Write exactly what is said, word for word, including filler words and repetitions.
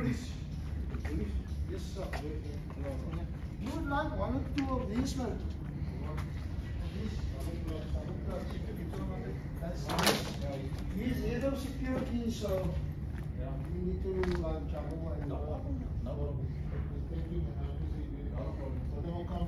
Police. Police. Yes, sir. You would like one or two of these, man? That's nice. He's head of security, so we need to like travel and No problem. No problem. taking and obviously we